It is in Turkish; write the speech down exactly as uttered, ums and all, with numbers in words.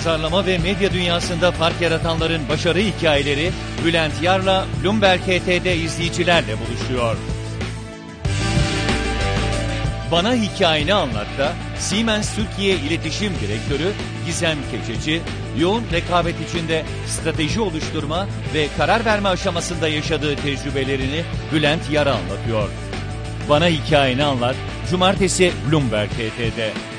pazarlama ve medya dünyasında fark yaratanların başarı hikayeleri Bülent Yar'la Bloomberg H T'de izleyicilerle buluşuyor. Bana Hikayeni Anlat'ta Siemens Türkiye İletişim Direktörü Gizem Keçeci, yoğun rekabet içinde strateji oluşturma ve karar verme aşamasında yaşadığı tecrübelerini Bülent Yar'a anlatıyor. Bana Hikayeni Anlat, Cumartesi Bloomberg H T'de.